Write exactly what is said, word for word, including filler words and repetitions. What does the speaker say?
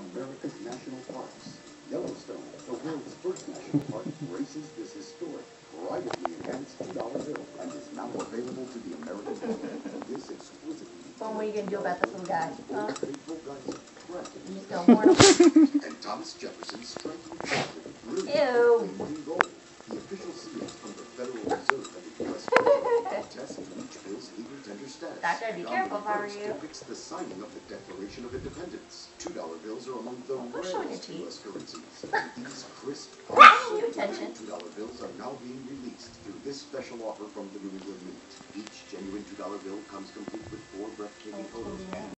America's national parks. Yellowstone, the world's first national park, graces this historic, privately enhanced two dollar bill and is now available to the American public. This exquisitely Well, what are you going to do about this little guy? Huh? faithful guys of threat. You just going to warn him? And Thomas Jefferson's striking portrait of brilliant Ew. flamed in gold. The official seals from the Federal Reserve have requested tests to each bill's legal tender status. Doctor, be careful if I were First you. depicts the signing of the Declaration of Independence. Two dollar bills are among the What's showing your rarest teeth? U S currencies. These crisp, Paying you attention. two dollar bills are now being released through this special offer from the New England Mint. Each genuine two dollar bill comes complete with four breathtaking photos.